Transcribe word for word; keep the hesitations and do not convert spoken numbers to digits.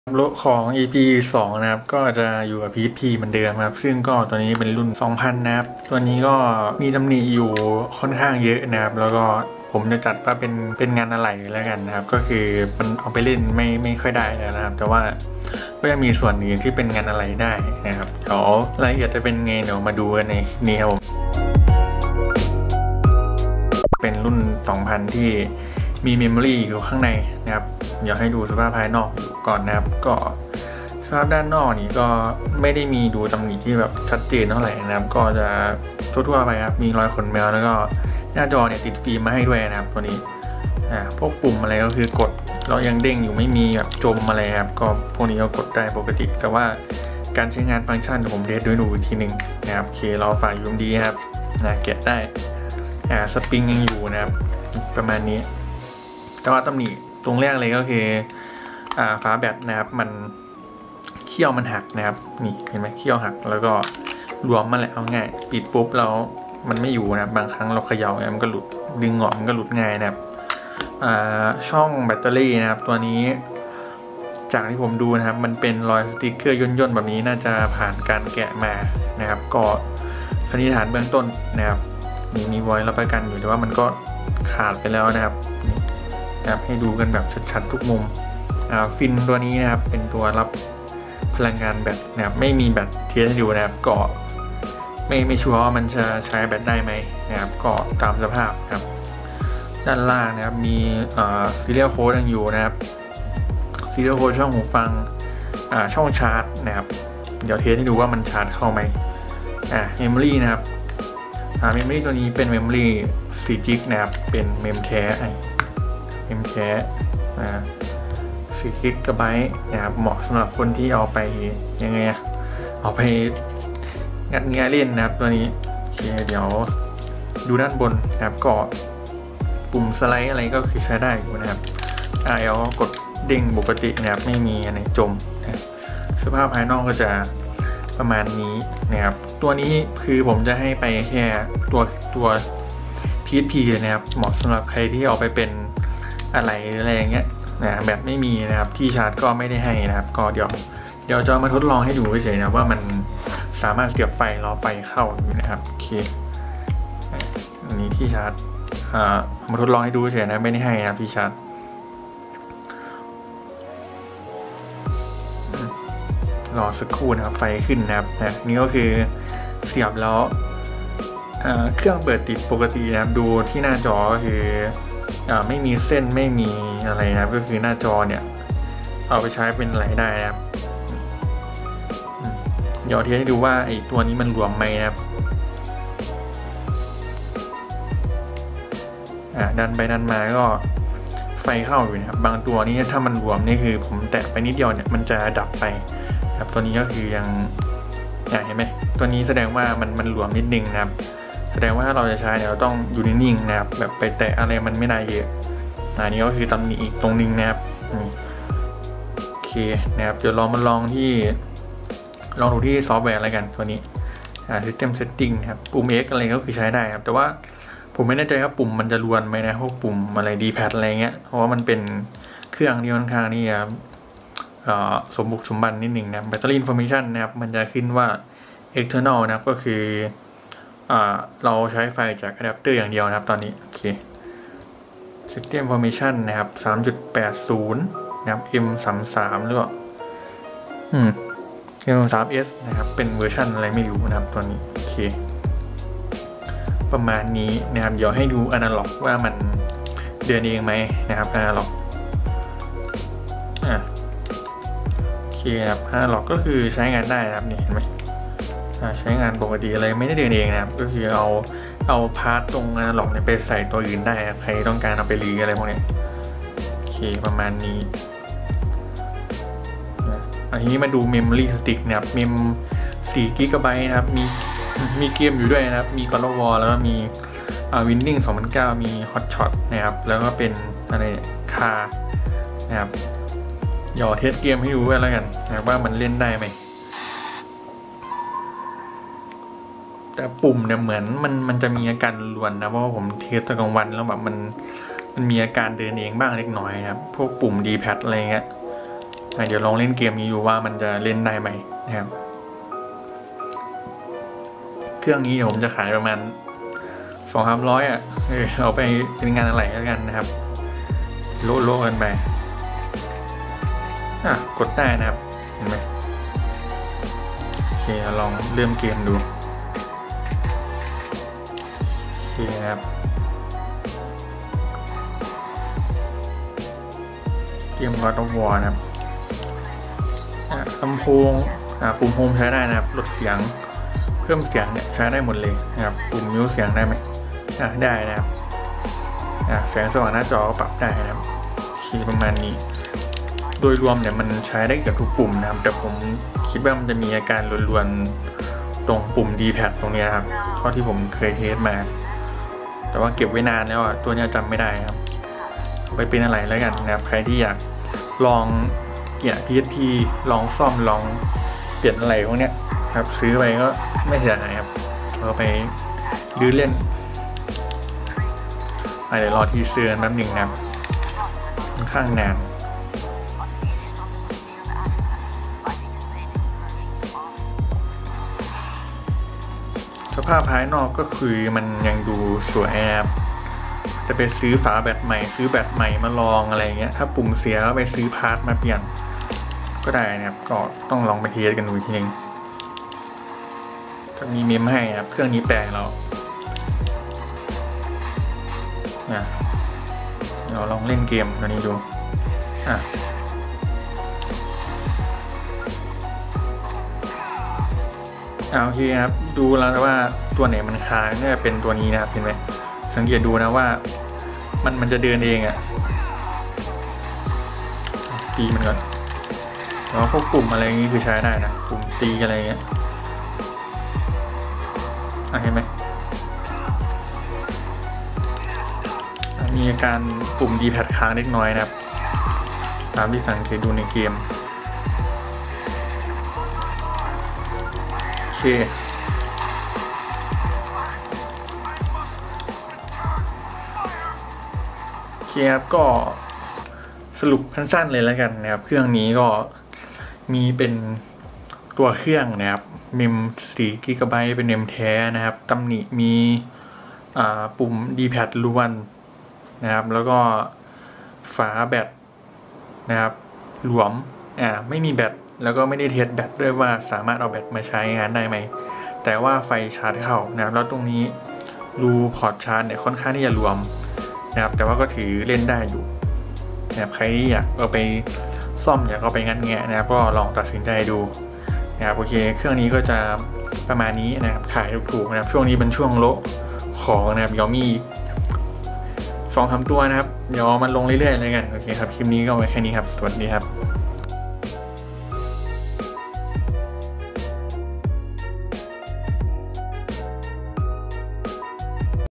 โลของ อี พี สองนะครับก็จะอยู่กับ พี พี เหมือนเดิมครับซึ่งก็ตัวนี้เป็นรุ่น สองพัน นะครับตัวนี้ก็มีตำหนิอยู่ค่อนข้างเยอะนะครับแล้วก็ผมจะจัดว่าเป็นเป็นงานอะไรแล้วกันนะครับก็คือมันเอาไปเล่นไม่ไม่ค่อยได้แล้วนะครับแต่ว่าก็ยังมีส่วนอื่นที่เป็นงานอะไรได้นะครับเดี๋ยวรายละเอียดจะเป็นไงเดี๋ยวมาดูกันในนี้ครับผมเป็นรุ่น สองพัน ที่มีเมมโมรีอยู่ข้างในนะครับเดี๋ยวให้ดูสภาพภายนอกก่อนนะครับก็สภาพด้านนอกนี่ก็ไม่ได้มีดูตำหนิที่แบบชัดเจนเท่าไหร่นะครับก็จะทั่วๆไปครับมีรอยขนแมวแล้วก็หน้าจอเนี่ยติดฟิล์มมาให้ด้วยนะครับตัวนี้อ่าพวกปุ่มอะไรก็คือกดเรายังเด้งอยู่ไม่มีแบบจมอะไรครับก็พวกนี้ก็กดได้ปกติแต่ว่าการใช้งานฟังก์ชันผมเทสด้วยดูอีกทีหนึ่งนะครับโอเคเราฝาก ยู เอ็ม ดี ครับนะแกะได้อ่าสปริงยังอยู่นะครับประมาณนี้แต่ว่าตำหนิตรงแรกเลยก็คืออ่าฝาแบตนะครับมันเขี้ยวมันหักนะครับนี่เห็นไหมเขี้ยวหักแล้วก็รวมมาแหละเอาง่ายปิดปุ๊บแล้วมันไม่อยู่นะบางครั้งเราเขย่าเนี่ยมันก็หลุดดึงออกมันก็หลุดง่ายนะครับอ่าช่องแบตเตอรี่นะครับตัวนี้จากที่ผมดูนะครับมันเป็นรอยสติ๊กเกอร์ย่นๆแบบนี้น่าจะผ่านการแกะมานะครับก็สันนิษฐานเบื้องต้นนะครับมีมีไว้รับประกันอยู่แต่ว่ามันก็ขาดไปแล้วนะครับนะครับให้ดูกันแบบชัดๆทุกมุมฟินตัวนี้นะครับเป็นตัวรับพลังงานแบตนะครับไม่มีแบตเทียนอยู่นะครับก็ไม่ไม่ชัวร์ว่ามันจะใช้แบตได้ไหมนะครับก็ตามสภาพนะครับด้านล่างนะครับมีซีเรียลโค้ดยังอยู่นะครับซีเรียลโค้ดช่องหูฟังช่องชาร์จนะครับเดี๋ยวเทสให้ดูว่ามันชาร์จเข้าไหมอ่าเมมโมรี่นะครับอ่าเมมโมรี่ตัวนี้เป็นเมมโมรี่สี่จิกนะครับเป็นเมมแท้เมมแท้อ่าสี่กิกะไบต์นะครับเหมาะสำหรับคนที่เอาไปยังไงเอาไปงัดเงี้ยเล่นนะครับตัวนี้โอเคเดี๋ยวดูด้านบนนะครับก็ปุ่มสไลด์อะไรก็คือใช้ได้อยู่นะครับ อาร์ แอล ก็กดเด้งปกตินะครับไม่มีอะไรจมนะสภาพภายนอกก็จะประมาณนี้นะครับตัวนี้คือผมจะให้ไปแค่ตัวตัว พี เอส พี นะครับเหมาะสำหรับใครที่เอาไปเป็นอะไรอะไรอย่างเงี้ยนะแบบไม่มีนะครับที่ชาร์จก็ไม่ได้ให้นะครับก็เดี๋ยวเดี๋ยวจะมาทดลองให้ดูเฉยๆนะว่ามันสามารถเสียบไฟรอไฟเข้าอยู่นะครับโอเคอันนี้ที่ชาร์จอ่ามาทดลองให้ดูเฉยๆนะไม่ได้ให้นะครับที่ชาร์จรอสักครู่นะครับไฟขึ้นนะครับนะนี่ก็คือเสียบแล้วเครื่องเปิดติดปกตินะครับดูที่หน้าจอก็คือไม่มีเส้นไม่มีอะไรนะครับก็คือหน้าจอเนี่ยเอาไปใช้เป็นอะไรได้นะครับเดี๋ยวเทสให้ดูว่าไอ้ตัวนี้มันรวมไหมนะครับอ่าดันไปดันมาก็ไฟเข้าอยู่นะครับบางตัวนี้ถ้ามันรวมนี่คือผมแตะไปนิดเดียวเนี่ยมันจะดับไปครับตัวนี้ก็คือยังเห็นไหมตัวนี้แสดงว่ามันมันรวมนิดนึงนะครับแสดงว่าถ้าเราจะใช้เนี่ยเราต้องอยู่นิ่งๆนะครับแบบไปแตะอะไรมันไม่ได้เยอะอันนี้ก็คือตำหนิอีกตรงนึงนะครับนี่โอเคนะครับเดี๋ยวลองมาลองที่ลองดูที่ซอฟต์แวร์อะไรกันตัวนี้อ่า System Setting ครับปุ่ม X อะไรก็คือใช้ได้ครับแต่ว่าผมไม่แน่ใจว่าปุ่มมันจะรวนไหมนะพวกปุ่มอะไร ดี แพด อะไรเงี้ยเพราะว่ามันเป็นเครื่องที่ค่อนข้างนี่ครับสมบุกสมบันนิดหนึ่งนะแบตเตอรี่อินโฟมิชันนะครับมันจะขึ้นว่า external นะครับก็คือเราใช้ไฟจากอะแดปเตอร์อย่างเดียวนะครับตอนนี้โอเค System Information นะครับ สามจุดแปดศูนย์ นะครับ เอ็ม สามสิบสาม หรือเปล่าอืม เอ็ม สามสิบเอส นะครับเป็นเวอร์ชันอะไรไม่รู้นะครับตัวนี้โอเคประมาณนี้นะครับเดี๋ยวให้ดูอนาล็อกว่ามันเดินเองไหมนะครับอนาล็อกอ่ะโอเคครับอนาล็อกก็คือใช้งานได้นะครับนี่เห็นไหมใช้งานปกติอะไรไม่ได้เดินเองนะครับก็คือเอาเอาพาร์ทตรงอนาล็อกเนี่ยไปใส่ตัวอื่นได้ใครต้องการเอาไปรีอะไรพวกนี้โอเคประมาณนี้อันนี้มาดูเมมโมรี่สติ๊กนะครับเมมสี่กิกะไบต์นะครับมีมีเกมอยู่ด้วยนะครับมี God of War แล้วก็มีวินนิ่งสองพันเก้ามี Hot Shot นะครับแล้วก็เป็นอะไรเนี่ยคานะครับเดี๋ยวเทสเกมให้ดูแล้วกันนะว่ามันเล่นได้ไหมแต่ปุ่มเนี่ยเหมือนมันมันจะมีอาการรวนนะเพราะว่าผมเทสตอนกลางวันแล้วแบบมันมันมีอาการเดินเองบ้างเล็กน้อยนะครับพวกปุ่ม ดี แพด อะไรเงี้ยเดี๋ยวลองเล่นเกมนี้ดูว่ามันจะเล่นได้ไหมนะครับเครื่องนี้เดี๋ยวผมจะขายประมาณสองสามร้อยอ่ะเออเอาไปเป็นงานอะไรแล้วกันนะครับโลโลกันไปอ่ะกดได้นะครับเห็นไหมโอเคลองเริ่มเกมดูโอเคนะครับเกม God of War นะครับลำโพงปุ่มโฮมใช้ได้นะครับลดเสียงเพิ่มเสียงเนี่ยใช้ได้หมดเลยนะครับปุ่มมิวเสียงได้ไหมได้นะครับแสงสว่างหน้าจอก็ปรับได้นะครับชี้ประมาณนี้โดยรวมเนี่ยมันใช้ได้กับทุกปุ่มนะครับแต่ผมคิดว่ามันจะมีอาการรวนๆตรงปุ่ม ดี แพด ตรงนี้ครับเท่าที่ผมเคยเทสมาแต่ว่าเก็บไว้นานแล้วอ่ะตัวนี้จำไม่ได้ครับไปเป็นอะไรแล้วกันนะครับใครที่อยากลองเกี่ย พี เอส พี ลองซ่อมลองเปลี่ยนอะไรพวกเนี้ยครับซื้อไปก็ไม่เสียหายครับเราไปลื้อเล่นเดี๋ยวรอทีเซอร์แป๊บหนึ่งนะครับค่อนข้างนานสภาพภายนอกก็คือมันยังดูสวยครับจะไปซื้อฝาแบตใหม่ซื้อแบตใหม่มาลองอะไรเงี้ยถ้าปุ่มเสียก็ไปซื้อพาร์ทมาเปลี่ยนก็ได้นะครับก็ต้องลองไปเทสกันดูทีนึงจะมีเมมให้ครับเครื่องนี้แปลงเราเดี๋ยวลองเล่นเกมตัวนี้ดูอ่ะโอเคครับดูแล้วว่าตัวไหนมันค้างเนี่ยเป็นตัวนี้นะครับเห็นไหมสังเกตดูนะว่ามันมันจะเดินเองอ่ะตีมันก่อนแล้วพวกปุ่มอะไรอย่างนี้คือใช้ได้นะปุ่มตีอะไรเงี้ยเห็นไหมมีอาการปุ่ม ดี แพด ค้างเล็กน้อยนะครับตามที่สังเกตดูในเกมโอเคโอเคครับก็สรุปสั้นๆเลยแล้วกันนะครับเครื่องนี้ก็มีเป็นตัวเครื่องนะครับเมมสี่กิกะไบต์เป็นเมมแท้นะครับตำหนิมีปุ่ม ดี แพด ล้วนนะครับแล้วก็ฝาแบตนะครับหลวมอ่าไม่มีแบตแล้วก็ไม่ได้เทสแบตด้วยว่าสามารถเอาแบตมาใช้งานได้ไหมแต่ว่าไฟชาร์จเข้านะครับแล้วตรงนี้รูพอร์ตชาร์จเนี่ยค่อนข้างที่จะรวมนะครับแต่ว่าก็ถือเล่นได้อยู่นะครับใครที่อยากเอาไปซ่อมอยากเอาไปงัดแงะนะครับก็ลองตัดสินใจดูนะครับโอเคเครื่องนี้ก็จะประมาณนี้นะครับขายถูกๆนะครับช่วงนี้เป็นช่วงโลของนะครับยอมี่สองสามตัวนะครับเดี๋ยวมันลงเรื่อยๆเลยกันโอเคครับคลิปนี้ก็ไว้แค่นี้ครับสวัสดีครับ